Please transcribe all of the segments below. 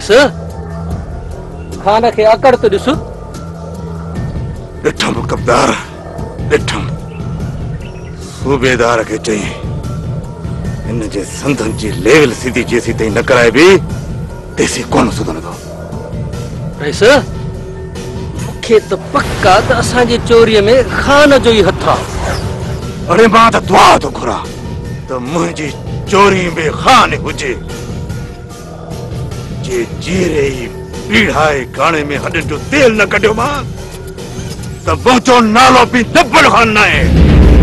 खान के अकड़ तो दिसु ॾिठम कबदार ॾिठम सूबेदार के चाहिए इन जे संधन जी लेवल सीधी जेसी ताईं न कराए बि तेसी कोन सुधरंदो। रईस मूंखे त पक्का त असांजी चोरीअ में खान जो ई हथ आहे। अरे मां त दुआ थो घुरां त मुंहिंजी चोरी में खान हुजे। जे जीरे ई पीढ़ाए गाने में हॾनि जो तेल न कढियो मां त मुंहिंजो नालो बि दब्बड़ खान न आहे।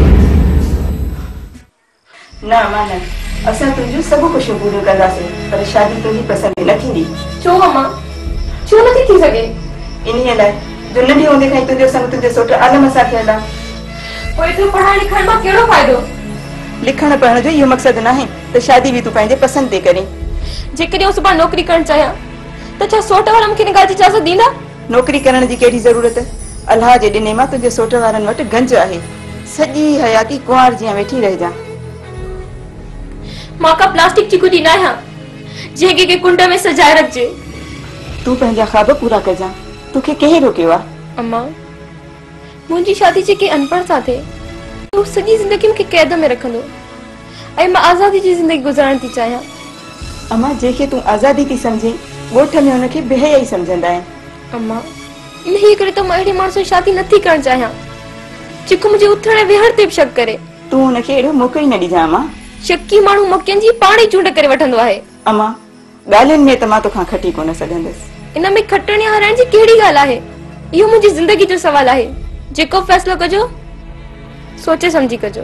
ना मान असां तुंहिंजो सभु कुझु पूरो कंदासीं पर शादी तुंहिंजी पसंदि न थींदी। छो अम्मा छो नथी थी सघे? इन्हीअ लाइ जो नंढी हूंदे खां तुंहिंजो संग तुंहिंजे सोट आलम सां थियल आहे। पोइ तूं पढ़ण लिखण मां कहिड़ो फ़ाइदो? लिखण पढ़ण जो इहो मक़सदु नाहे त शादी बि तूं पंहिंजे पसंदि ते करीं। जेकॾहिं सुभाणे नौकरी करणु चाहियां त छा सोट वारा मूंखे इन ॻाल्हि जी इजाज़त ॾींदा? नौकरी करण जी कहिड़ी ज़रूरत? अल्लाह जे ॾिने मां तुंहिंजे सोट वारनि वटि गंज आहे। सॼी हयाती कुंवार जीअं वेठी रहिजां। मां का प्लास्टिक जी गुडी न आहियां जंहिंखे के कुंड में सजाए रखजे। तूं पंहिंजा ख्वाब पूरा कजां। तोखे कंहिं रोकियो आहे? अम्मा मुंहिंजी शादी जेके अनपढ़ सां थिए तूं सॼी ज़िंदगी मूंखे कैद में रखंदो ऐं मां आज़ादी जी ज़िंदगी गुज़ारण थी चाहियां। अम्मा जंहिंखे तूं आज़ादी थी सम्झे ॻोठ में हुनखे बेहया ई सम्झंदा आहिनि। अम्मा इन्ही करे त मां अहिड़े माण्हू सां शादी नथी करणु चाहियां जेको मुंहिंजे उथण ऐं विहण ते बि शक करे। तूं हुनखे अहिड़ो मौक़ो ई न ॾिजां। अम्मा शकी माण्हू मौक़नि जी पाण ई चूंड करे वठंदो आहे। अम्मा ॻाल्हियुनि में त मां तोखां खटी कोन सघंदसि। इन में खटण या हराइण जी कहिड़ी ॻाल्हि आहे? इहो मुंहिंजी ज़िंदगी जो सवाल आहे। जेको फ़ैसिलो कजो सोचे समझी कजो।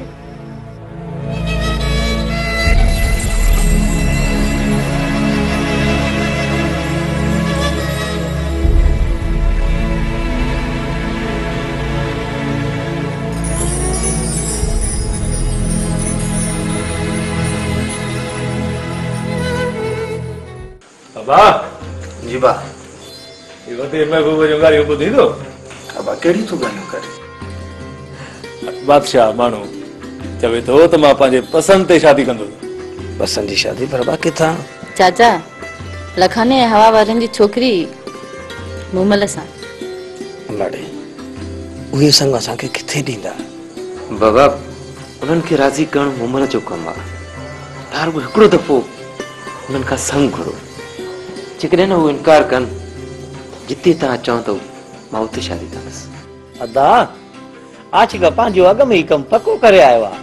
बा जी बा ये वते महबूब जो गाड़ी को दी दो। अब केड़ी तो गानो करे बादशाह मानो चवे तो त मां पांजे पसंद ते शादी कंदो। पसंद जी शादी पर बा किथा? चाचा लखाने हवा वारन जी छोकरी मोमल सा लाडे उहे संग असा के किथे दींदा? बाबा उनन के राजी करण मोमल जो कम आ। यार वो हिकड़ो दफो उनन का संग करो जेकॾहिं न वो इनकार कन जिते ता चाहो तो मां उते शादी कंदस। अदा आज का पांजो अग में ही कम पक्को करे आयो आ।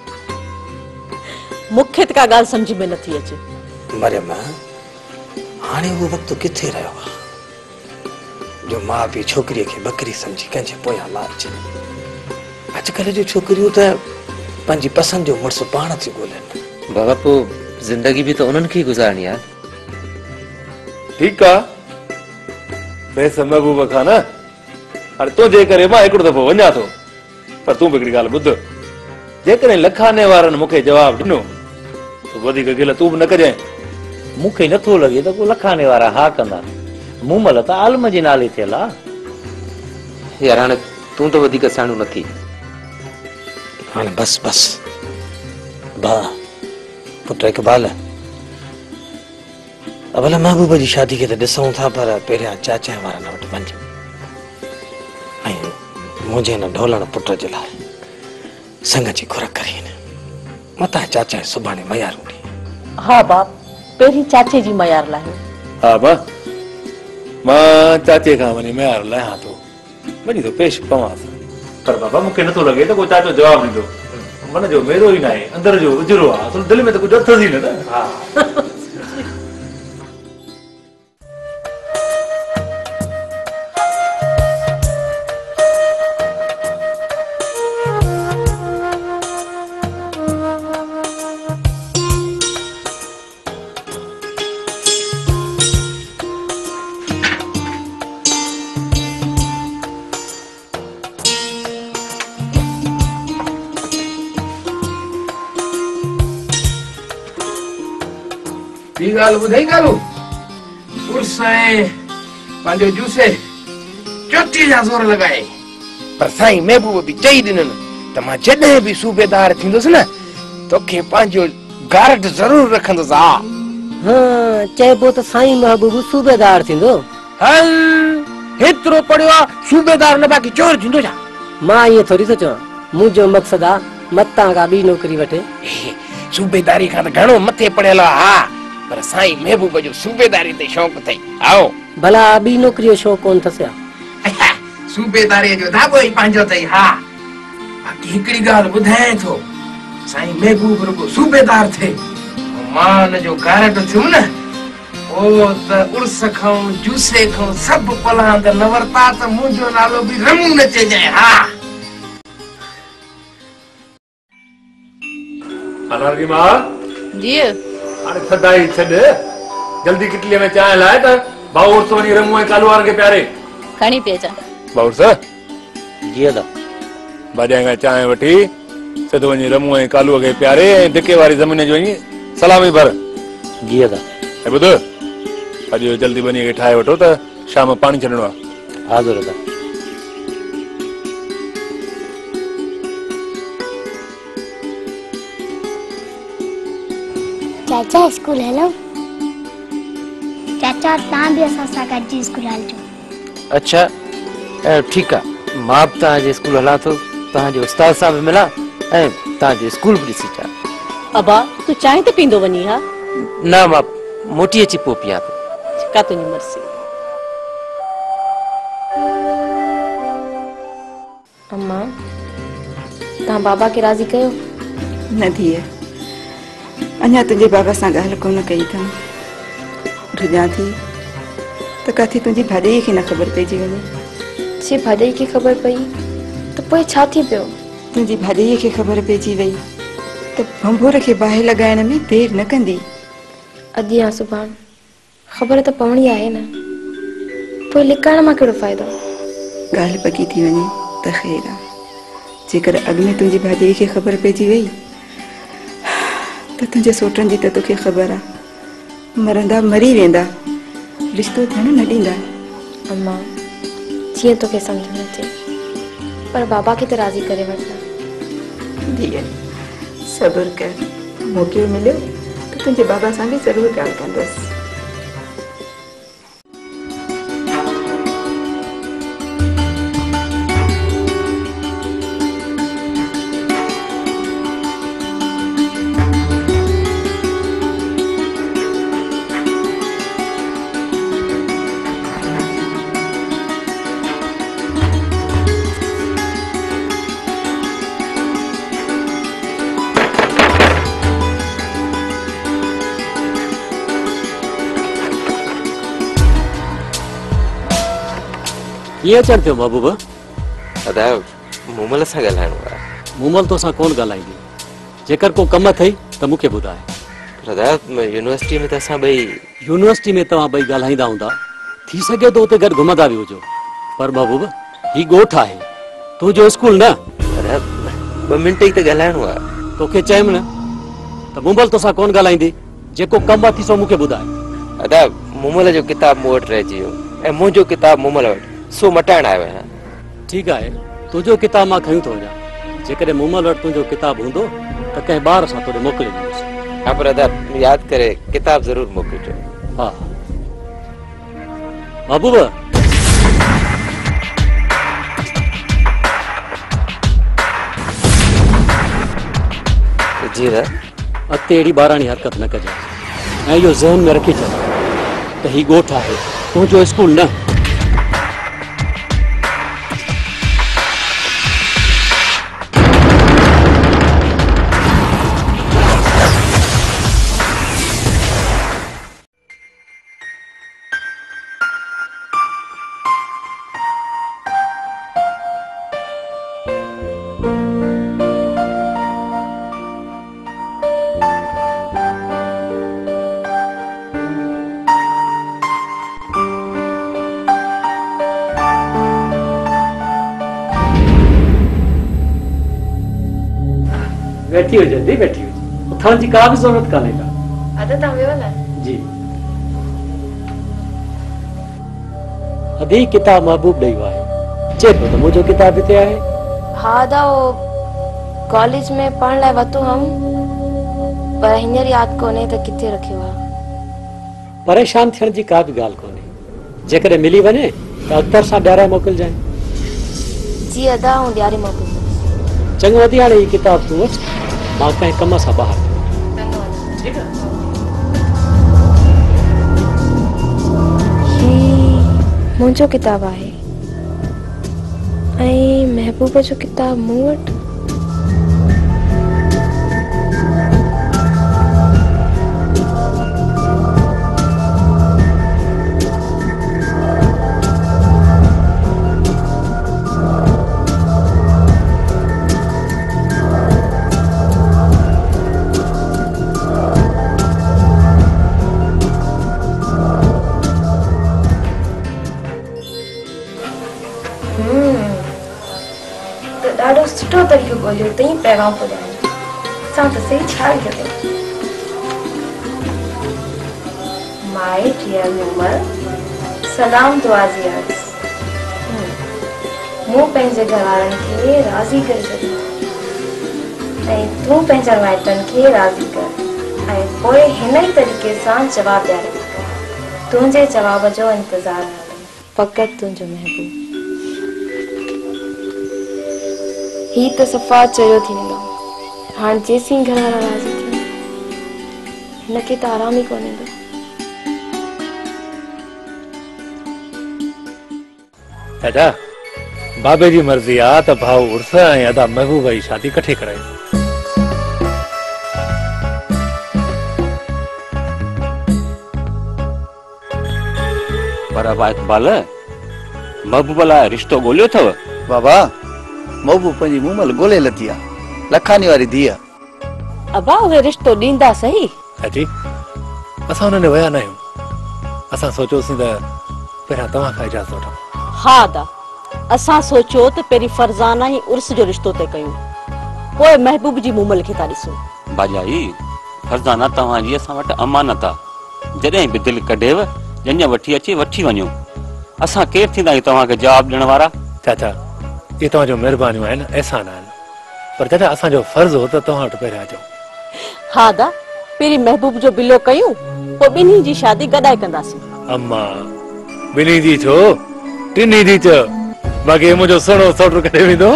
मुख्य त का गाल समझ में नथी अचे। मरियम हाने वो वक्त किथे रहो जो मां भी छोकरी के बकरी समझी कंजे पोया लाच। आजकल जो छोकरियों त पंजी पसंद जो मुर्स पाण थी गोलन। बाबा को जिंदगी भी तो उनन की गुजारनी है। ठीक है वैसे महबूब खान अरे तो जे करे मां एकड़ो दफो वन्या तो पर तू बिगड़ी गाल बुध जेकरे लखाने वारन मुखे जवाब दिनो तो वधी के गिल तू न कजे। मुखे नथो लगे तो को लखाने वारा हा कंदा। मोमल त आलम जी नाले थेला। यार हाने तू तो वधी के साणु नथी। हाने बस बस बा पुत्र इकबाल अबला महबूब जी शादी के त दिसऊं था पर पेरिया चाचा वारा न वट वंज आई मुझे न ढोलण पुत्र जे लाए संग जी खुराक करीन मता चाचा सुभाणे मयार उठी। हाँ बाप पेरी चाचे जी मयार लाहे। हां बा मां चाचे का वनी मयार लाया तो वनी तो पेश पवा पर बाबा मुखे न तो लगे तो को चाचो जवाब दीदो मन जो मेरो ही नाहे अंदर जो उजरो आ तो दिल में तो कुछ अथस ही न। हां गाल बुधाई गालू उर्साए पांजो जूसे चोटी जा जोर लगाए पर साईं महबूब भी चई दिनन त मां जडे भी सूबेदार थिंदुस न तोखे पांजो गारट जरूर रखंदुस। आ हाँ चइबो त साईं महबूब सूबेदार थींदो। हल हेतिरो पढ़ियो आहे सूबेदार न बाक़ी चोर थींदो छा? मां इहो थोरी थो चवां, मुंहिंजो मक़सदु आहे मतां खां ॿी नौकरी वठे। सूबेदारी खां त घणो मथे पढ़ियल आहे, हा, पर साईं महबूब जो सूबेदारी ते शौक़ु अथई। आओ भला ॿी नौकरी जो शौक़ु कोन अथसि या? सूबेदारी जो धाॻो ई पंहिंजो अथई। हा, बाक़ी हिकिड़ी ॻाल्हि ॿुधायां थो, साईं महबूब रुगो सूबेदार थिए मां हुनजो कारट थियुमि न, ओ त उर्स खां जूसे खां सभु पलांद न वरता त मुंहिंजो नालो बि रमू न चइजांइ। हा अनारगी मां जी हाणे थधाई छॾ, जल्दी किटलीअ में चांहि लाए त भाऊ उर्स वञी रमू ऐं कालू वारनि खे प्यारे। खणी पी अचां। भाऊ सर जी अदा भाॼाई खां चांहि वठी सिधो वञी रमू ऐं कालूअ खे प्यारे ऐं धिके वारी ज़मीन जो वञी सलामी भर। जी अदा। ऐं ॿुध, अॼु जल्दी बनीअ खे ठाहे वठो त शाम पाणी छॾिणो आहे। हाज़ुर अदा। चाचा स्कूल हलो। चाचा तव्हां बि असां सां गॾिजी स्कूल हलजो। अच्छा ठीकु आहे, मां बि तव्हांजे स्कूल हलां थो, तव्हांजे उस्ताद सां बि मिलां ऐं तव्हांजो स्कूल बि ॾिसी अचां। अबा तू चांहि त पींदो वञी? हा न, मां मोटी अची पोइ पियां थो। का तुंहिंजी मर्ज़ी। अम्मा तव्हां बाबा खे राज़ी कयो? न धीअ, अञा तुंहिंजे बाबा सां ॻाल्हि कोन कई अथऊं। रुॼां थी त किथे तुंहिंजी भाॼाईअ खे न ख़बर पइजी वञे। जे भाॼाई खे ख़बर पई त पोइ छा थी पियो? तुंहिंजी भाॼाईअ खे ख़बर पइजी वई त भंभोर खे बाहि लॻाइण में देरि न कंदी। अॼु या सुभाणे ख़बर त पवणी आहे न, पोइ लिकाइण मां कहिड़ो फ़ाइदो? ॻाल्हि पकी थी वञे त ख़ैर आहे, जेकर अॻु में तुंहिंजी भाॼाईअ खे ख़बर पइजी वई त तुंहिंजे सोटनि जी त तोखे ख़बर आहे, मरंदा मरी वेंदा, रिश्तो थियण न ॾींदा। अम्मा जीअं तोखे सम्झ में अचे, पर बाबा खे त राज़ी करे वठंदा। धीअ सब्र कर, मौक़ो मिलियो त तुंहिंजे बाबा सां बि ज़रूरु ॻाल्हि कंदसि। ये अचण थियो महबूबा? अदा मूमल सां ॻाल्हाइणो आहे। मूमल तोसां कोन ॻाल्हाईंदी, जेकर को कम अथई त मूंखे ॿुधाए। अदा यूनिवर्सिटी में त असां ॿई यूनिवर्सिटी में तव्हां ॿई ॻाल्हाईंदा हूंदा, थी सघे तो उते गॾु घुमंदा बि हुजो, पर महबूब ही ॻोठ आहे, तुंहिंजो स्कूल न। अदा 2 मिंट ई त ॻाल्हाइणो आहे। तोखे चयमि न त मूमल तोसां कोन ॻाल्हाईंदी, जेको कम अथई सो मूंखे ॿुधाए। अदा मूमल जो किताब मूं वटि रहिजी वियो ऐं मुंहिंजो किताब मूमल वटि, सो मटाइण आयो आहियां। ठीकु आहे, तुंहिंजो किताब मां खयूं थो वञा, जेकॾहिं मूमल वटि तुंहिंजो किताब हूंदो त कंहिं ॿार सां तोॾे मोकिलींदुसि। हा, पर अदा यादि करे किताब ज़रूरु मोकिलिजो। हा महबूब जी अदा। अॻिते अहिड़ी ॿाराणी हरकत न कजांइ ऐं इहो ज़हन में रखी छॾ त ही ॻोठ आहे, तुंहिंजो स्कूल न। बैठी हो जल्दी बैठी हो, उथण जी का भी जरूरत काने का। अदा तव्हां वियो न? जी अदी किताब महबूब ॾेई आहे, चए तो मुझो किताब हिते आहे। हा अदा कॉलेज में पढ़ण लाइ वतो हम, पर हींअर यादि कोन्हे त किथे रखियो आहे। परेशान थियण जी का भी ॻाल्हि कोन्हे। जेकॾहिं मिली वञे त अख्तर सां ॾियाराए मोकिलिजांइ। जी अदा ऐं ॾियारे मोकिलिजो। चङो अदी, हाणे हीअ किताब तूं वठि, मां कंहिं कम सां ॿाहिरि। मुंहिंजो किताब आहे ऐं महबूब जो किताब मूं वटि। ॾाढो सुठो तरीक़ो ॻोल्हियो अथई पैगाम पुॼाइण जो। असां त सही छा लिखियो अथई? माय डियर मूमल, सलाम दुआ जी अर्ज़। मूं पंहिंजे घरवारनि खे राज़ी करे छॾियो ऐं तूं पंहिंजे माइटनि खे राज़ी कर ऐं पोइ हिन ई तरीक़े सां जवाबु ॾियारे कर। तुंहिंजे जवाब जो इंतज़ारु न कयो, फ़क़ति तुंहिंजो महबूब। ही त सफ़ा चयो थी वेंदो। हाणे जेसीं घर वारा राज़ी थियनि हिनखे त आराम ई कोन ईंदो। चाचा, बाबे जी मर्ज़ी आहे त भाउ उर्स ऐं अदा महबूब जी शादी कठे करायूं। पर अबा इक़बाल, महबूब लाइ रिश्तो ॻोल्हियो अथव? बाबा, महबूब पंहिंजी मूमल ॻोल्हे लथी आहे, लखानी वारी धीअ। अबा उहे रिश्तो ॾींदा सही? चाची, असां हुन विया न आहियूं। असां सोचियोसीं त पहिरियां तव्हां खां इजाज़त वठूं। हा दा, असां सोचियो त पहिरीं फरज़ाना ई उर्स जो रिश्तो तय कयूं, पोइ महबूब जी मूमल खे था ॾिसूं। भाॼाई, फरज़ाना तव्हांजी असां वटि अमानत आहे। जॾहिं बि दिलि कढेव जंहिं वठी अचे वठी वञो। असां केरु थींदा आहियूं तव्हांखे जवाबु ॾियण वारा? चाचा, ये तव्हांजो महिरबानियूं आहिनि, एहसान आहिनि, पर चाचा असांजो फर्ज़ हो त तव्हां वटि पहिरियां अचूं। हा दा, पहिरीं महबूब जो बिलो कयूं, पोइ ॿिन्ही जी शादी गॾाए कंदासीं। अम्मा, ॿिन्ही जी छो, टिनी जी चओ, बाक़ी मुंहिंजो सुहिणो सौटु कॾहिं वेंदो।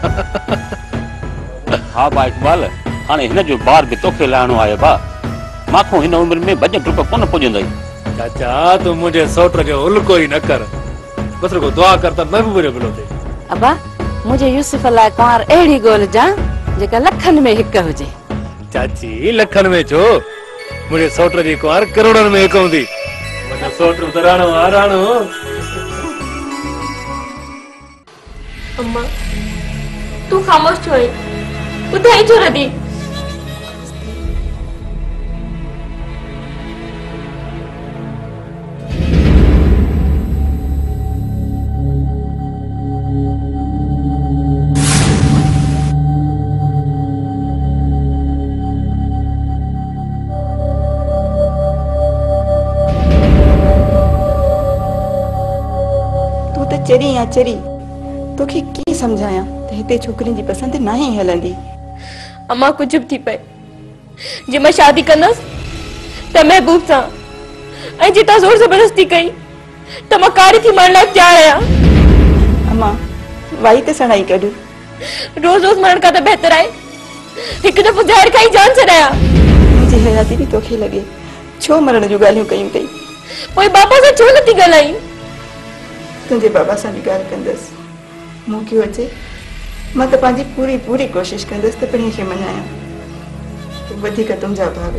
हा बा इक़बाल, हाणे हिन जो ॿार बि तोखे लाहिणो आहे बा। माखो हिन उमिरि में भॼ डुक कोन पुॼंदई। चाचा, तूं मुंहिंजे सौट जो उल्को ई न कर, बसि रुगो दुआ कर त महबूब जो बिलो थिए। अबा, मुझे यूसुफ लाइ कुंवार अहिड़ी ॻोल्हिजां जेका लखनि में हिकु हुजे। चाची, लखनि में छो, मुंहिंजे सौट जी कुंवार करोड़नि में हिकु हूंदी। मुंहिंजो सौट त राणो आहे, राणो। अम्मा, तूं ख़ामोश छो आहीं? ॿुधाई छो नथी? चरी या चरी तोखे की समझाया त हिते छोकरी जी पसंद ना ही हलंदी। अम्मा कुछ भी थी पे जे मैं शादी करनस त महबूब सा ऐ जिता जोर जबरदस्ती कई त मैं कारी थी मरण लायक तैयार आया। अम्मा वाई ते सणाई कढ, रोज रोज मरण का तो बेहतर है एक दफो जहर खाई जान छड़ाया। मुझे हयाती भी तोखे लगे छो मरण जो गालियों कयूं तई। ओए बाबा से छो नथी गलाई? तुझे बाबा से भी गाल कंदस, मु क्यों अचे मैं तो पाजी पूरी पूरी कोशिश कंदस त पणी के मनाया तो बधी का तुम जा भाग।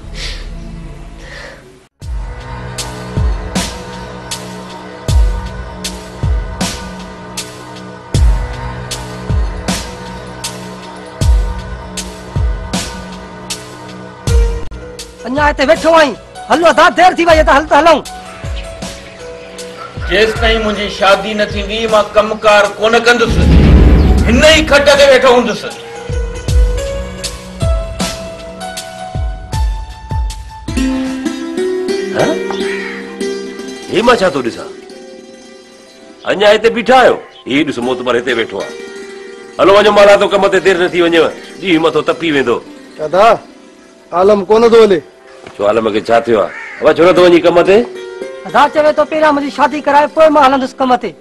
अन्या इते बैठो आई, हलो दा देर थी वई त हल त हलऊं। जेस ताईं मुझी शादी न थींदी मां कमकार कोन कंदुस, हिन ही खट ते वेठो हुंदुस। हे मां छा तो ॾिसां? अञा हिते बीठा आहियो? ही ॾिस मोतबर हिते वेठो आहे। हलो वञो माला तो कम ते देर न थी वञेव, ॾींहुं मथो तपी वेंदो। दादा आलम कोन थो हले। छो आलम खे छा थियो आहे? अब छो नथो वञी कम ते? अदा चवे तो पहिरियां मुंहिंजी शादी कराए पोइ मां हलंदुसि कम ते।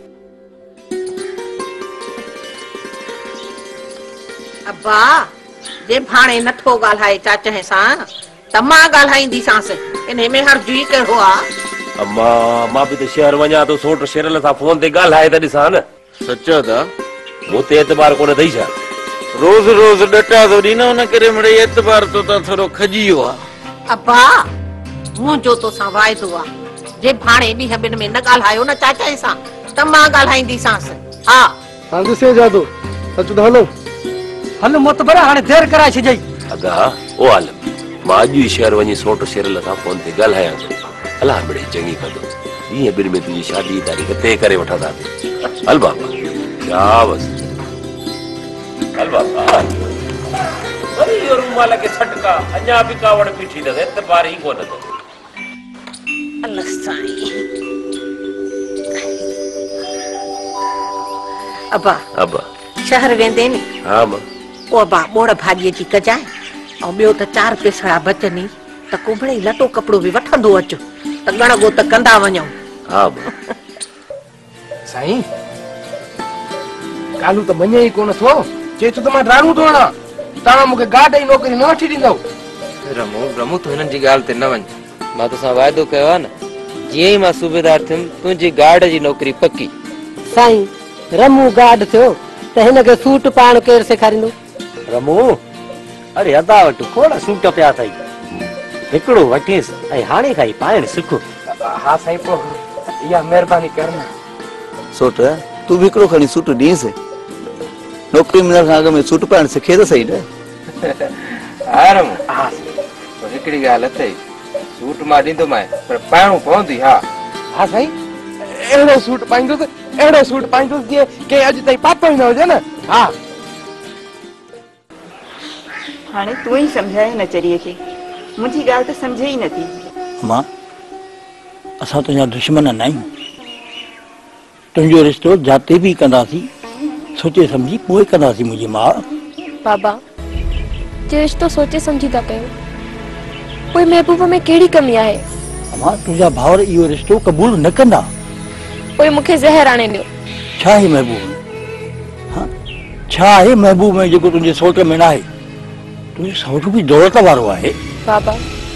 अब्बा जे भाणे नथो ॻाल्हाए चाचे सां त मां ॻाल्हाईंदीसांसि, इन में हर्ज ई कहिड़ो आहे? अम्मा मां बि त शहर वञा थो, सोट शेरल सां फोन ते ॻाल्हाए त ॾिसां न। सचो था? मूं ते एतबार कोन अथई छा? रोज़ रोज़ डटा तो ॾींदा हुन करे मिड़ई एतबार तो त थोरो खजी वियो आहे। अब्बा मुंहिंजो तोसां वाइदो आहे, जे भाणे ॾींहं ॿिनि में न ॻाल्हायो न चाचे सां त मां ॻाल्हाईंदीसांसि। हा हां ॾिसे जादो सच त हलो हल मोतबर हाणे देर कराए छॾई। अगा ओ आलम मां अॼु ई शहर वञी सोट शेरल सां फोन ते ॻाल्हायां थो। अलाह मिड़े चङी कंदो, ॾींहं ॿिनि में तुंहिंजी शादी जी तारीख़ तय करे वठंदासीं। हल बाबा क्या बस हल बाबा। वरी इहो रूमाल खे छटका अञा बि कावड़ पीठी अथसि, एतबार ई कोन अथसि। अल्लाह साईं। अब्बा अब्बा शहर वेंदे नी? हा मां। ओ अब्बा ॿोड़ भाॼीअ जी कजाए ऐं ॿियो त 4 पेसड़ा बचनी त कुबड़े लटो कपिड़ो बि वठंदो अचो त गणगो त कंदा वञूं। हा साईं कालू त मञे ई कोन थो, चए थो त मां ड्राणू थो हणां, तव्हां मूंखे गार्ड जी नौकरी न वठी ॾींदव। रमू तूं हिननि जी ॻाल्हि ते न वञ। मां तोसां वाइदो कयो आहे न, जीअं ई मां सूबेदार थियुमि तुंहिंजी गार्ड जी नौकरी पकी। साईं रमू गार्ड थियो त हिनखे सूट पाइण केरु सेखारींदो? रमू अरे अदा वटि खोड़ सूट पिया अथई, हिकिड़ो वठीस ऐं हाणे खां ई पाइण सिखो। हा साईं पोइ इहा महिरबानी कर न। सोट तू भी हिकिड़ो खणी सूट ॾींसि, नौकरी मिलण खां अॻु में सूट पाइण सिखे त सही न। हा रमू हा पर हिकिड़ी ॻाल्हि अथई, सूट मां ॾींदोमांइ पर पाइणो पवंदी। हा हा साईं अहिड़ो सूट पाईंदुसि, अहिड़ो सूट पाईंदुसि जीअं कंहिं अॼु ताईं पातो ई न हुजे न। हा हाणे तूं ई सम्झाए न चरीअ खे, मुंहिंजी ॻाल्हि त सम्झे ई नथी। मां असां तुंहिंजा दुश्मन न आहियूं, तुंहिंजो रिश्तो जाते बि कंदासीं सोचे सम्झी पोइ कंदासीं मुंहिंजी माउ। बाबा जे रिश्तो सोचे सम्झी था कयो, पोइ महबूब में कहिड़ी कमी आहे? मां तुंहिंजा भाउर इहो रिश्तो क़बूल न कंदा। पोइ मूंखे ज़हर आणे ॾियो। छा आहे महबूब में? हाँ छा आहे महबूब में जेको तुंहिंजे सोट में न आहे? तुंहिंजो सोट बि दौलत वारो आहे। बाबा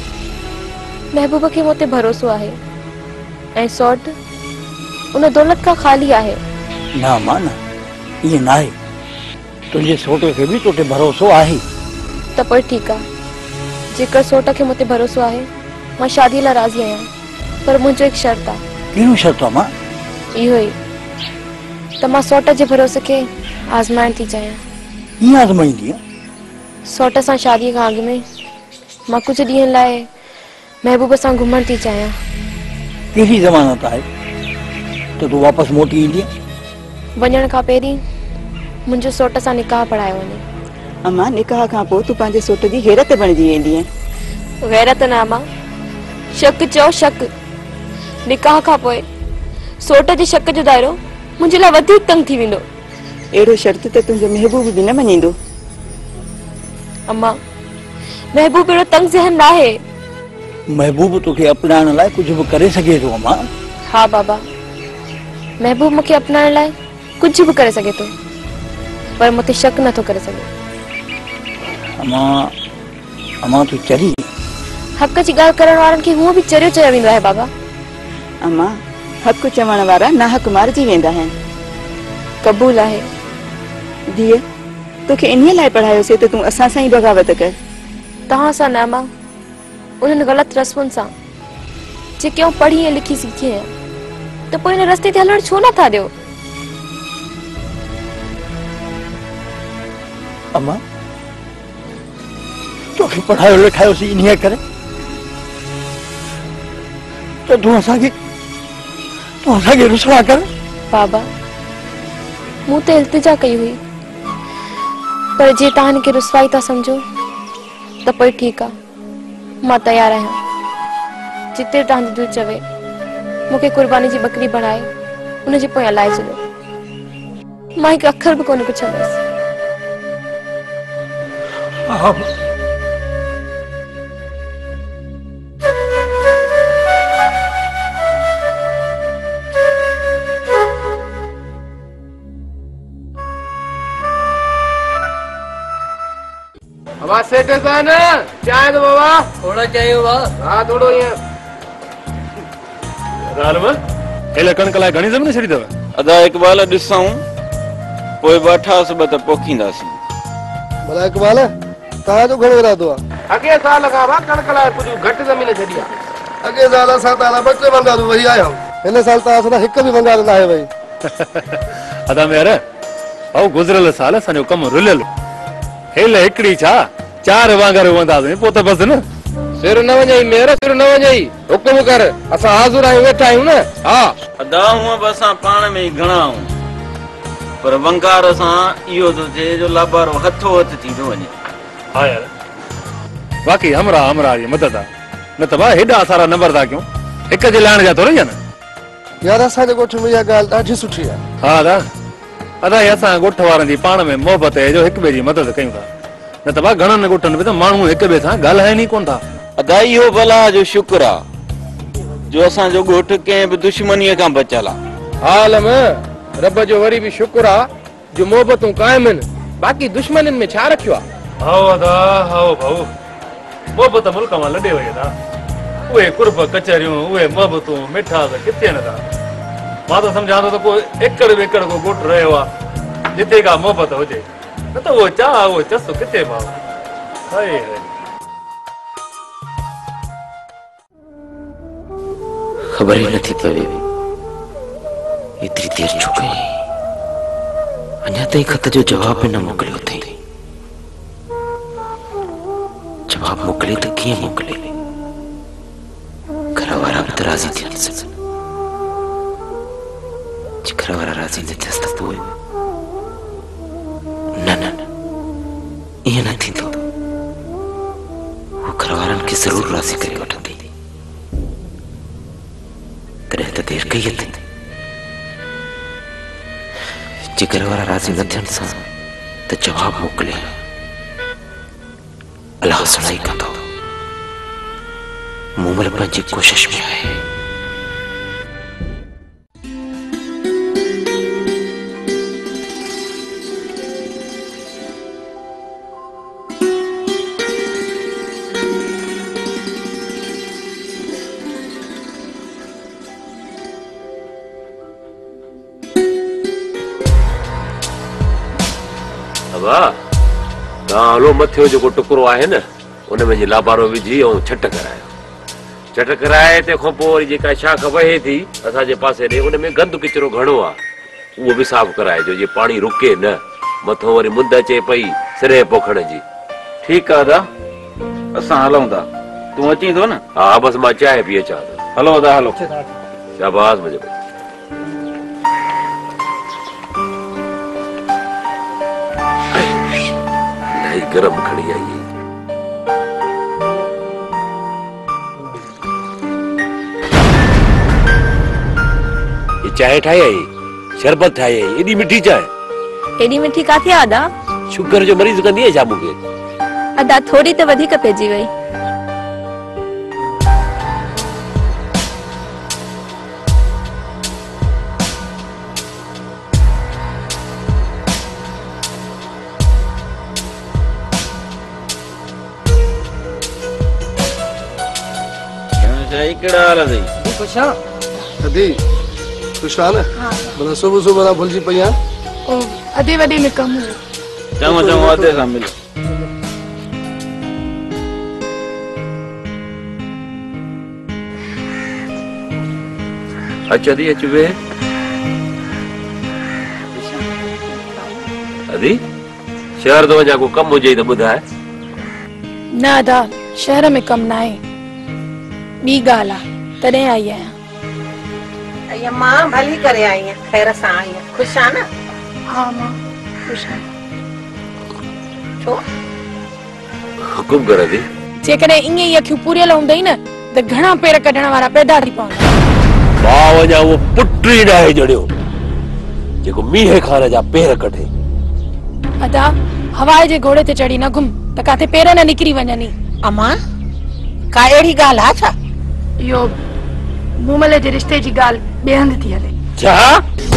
महबूब खे मूं ते भरोसो आहे ऐं सौट उन दौलत खां ख़ाली आहे। ना मां न ईअं न आहे, तुंहिंजे सोट खे बि तो ते भरोसो आहे। त पोइ ठीकु आहे, जेकर सोट खे मूं ते भरोसो आहे मां शादी लाइ राज़ी आहियां, पर मुंहिंजो हिकु शर्त आहे। कहिड़ो शर्त आहे मां? इहो ई त मां सौट जे भरोसे खे आज़माइण थी चाहियां। ईअं आज़माईंदी? सौट सां शादीअ खां अॻु में मां कुझु ॾींहंनि लाइ महबूब सां घुमण थी चाहियां। कहिड़ी ज़मानत आहे त तूं वापसि मोटी ईंदी? वञण खां पहिरीं मुंहिंजो सौट सां निकाह पढ़ायो वञे। अम्मा निकाह खां पोइ तूं पंहिंजे सोट जी गैरत बणिजी वेंदीअ। गैरत न अम्मा, शक चओ शक। निकाह खां पोइ सोट जे शक जो दायरो मुंहिंजे लाइ वधीक तंग थी वेंदो। अहिड़ो शर्त त तुंहिंजो महबूब बि न मञींदो। अम्मा महबूब अहिड़ो तंग ज़हन न आहे। महबूब तोखे अपनाइण लाइ कुझु बि करे सघे थो अम्मा। हा बाबा, महबूब मूंखे अपनाइण लाइ कुझु बि करे सघे थो, पर मूंखे शक नथो करे सघे। अम्मा तूं चरी। हक़ जी ॻाल्हि करण वारनि खे हूअं बि चरियो चयो वेंदो आहे बाबा। अम्मा हक़ चवण वारा ना हक़ मारिजी वेंदा आहिनि। क़बूल आहे। धीअ तोखे इन्हीअ लाइ पढ़ायोसीं त तूं असां सां ई बग़ावत कर। तव्हां सां न अम्मा, उन्हनि ग़लति रस्मुनि सां जेके आउं पढ़ी ऐं लिखी सिखी आहियां, त पोइ हिन रस्ते ते हलण छो नथा ॾियो? अम्मा तोखे पढ़ायो लिखायोसीं इन्हीअ करे त तूं असांखे रुसवा कर? बाबा मूं ते इल्तिजा कई हुई, पर जे तव्हां हिनखे रुसवाई था सम्झो त पोइ ठीकु आहे, मां तयारु आहियां। जिते तव्हांजी दिलि चवे मूंखे कुर्बानी जी बकरी बणाए उनजे पोइ हलाए छॾियो। मां हिकु अखर बि कोन पुछंदसि। बाबा सेठ सान चाय दो बाबा थोड़ा चाहिए बाबा हाँ थोड़ो ये रालम एले कणक लाइ घणी ज़मीन छड़ी अथव अदा इकबाल ॾिसूं पोइ अठास ब त पोखींदासीं भला इकबाल तव्हांजो घणो इरादो आहे अॻे साल खां बा कणक लाइ कुझु घटि ज़मीन छॾी आहे अॻे साल असां ताला 2 वंगारू वही आया आहियूं हिन साल तव्हां असां हिकु बि वंगार न आहे वई अदा मेर भाऊ गुज़िरियल साल असांजो कमु रुलियल हेले हिकिड़ी छा 4 वांगारू वंदासीं पोइ त बसि न सिर न वञई मेर सिर न वञई हुकुम कर असां हाज़ुर आहियूं वेठा आहियूं न हा अदा हूअं बि असां पाण में ई घणा आहियूं पर वंगार सां इहो थो थिए जो लाभारो हथो हथ थी थो वञे हा यार वाकई हमरा जी मदद आहे न त भाउ हेॾा सारा नंबर था कयूं हिक जे लाइण जा थोरी आहे न यार असांजे ॻोठ में इहा ॻाल्हि ॾाढी सुठी आहे हा अदा असां ॻोठ वारनि जी पाण में मोहबत आहे जो हिक ॿिए जी मदद कयूं था न त भाउ घणनि ॻोठनि में त माण्हू हिक ॿिए सां ॻाल्हाइनि ई कोन था अदा इहो भला जो शुक्र आहे जो असांजो ॻोठ कंहिं बि दुश्मनीअ खां बचियल आहे हाल में रब जो वरी भी शुक्र आ जो मोहबतूं कायम आहिनि बाक़ी दुश्मननि में छा रखियो आहे हाओ अदा हाओ भाऊ मोहबत मुल्क मां लॾे वई था उहे कुर्ब कचरियूं उहे मोहबतूं मिठास किथे न था मां त सम्झां थो त कोई एकड़ वेकड़ को ॻोठ रहियो आहे जिते का मोहबत हुजे न त उहो चाह उहो चस किथे भाऊ हाय हाय खबर ही नथी पवे एतरी देर छो गई अञा ताईं खत जो जवाब न मोकिलियो अथई जवाब मोकिले त कीअं मोकिले घर वारा बि त राज़ी थियनि घर वारा राज़ी न थियसि त पोइ न ईअं न थींदो हू घर वारनि खे ज़रूरु राज़ी करे वठंदी तॾहिं त देर कई अथई जे घर वारा राज़ी न थियनि सां त जवाब मोकिले अलाह सुणाई कंदो मूमल पंहिंजी कोशिश में आहे हलो मथे जो टुकड़ो है न उन में लाबारो विझी और छट कराए तंहिंखां पोइ वरी जेका शाख वहे थी असांजे पासे ॾे उन में गंद किचरो घणो आहे उहो बि साफ़ कराए जो जे पाणी रुके न मथो वरी मुंद अचे पई सिरे पोखण जी ठीकु आहे अदा असां हलूं था तूं अची थो न हा बसि मां चांहि पी अचां थो हलो अदा हलो शाबाश मुंहिंजो गरम खड़ी आई ये चाय ठाई आई शरबत ठाई आई एडी मिठी चाय एडी मिठी काथे आदा शुगर जो मरीज कंदी है छा मूंखे अदा थोड़ी त वधीक पेजी वई भला सुबह ना भुलजी पई अधे वडे में कम है चङो अधे सां मिलो अच्छा दी अच वे अदी शहर तो वञा को कम हुजे त ॿुधाए न अदा शहर में कम ना है बी गाला तड़े आई है ये मां भली करे आई है खैर सां आई है खुश आ ना हां मां खुश है छो हुकुम कर दी जे कने इने ये अखियूं पूरियल हूंदई न त घणा पेर कढण वारा पैदा थी पवंदा वाह वञा वो पुट्री डाहे जड़ियो जेको मीहे खान जा पेर कढे अदा हवाए जे घोड़े ते चढ़ी न घुम त काथे पेर न निकरी वञनी अमा का एड़ी गाल आ छा यो मूमल जे रिश्ते जी गाल बेहंद थी हले छा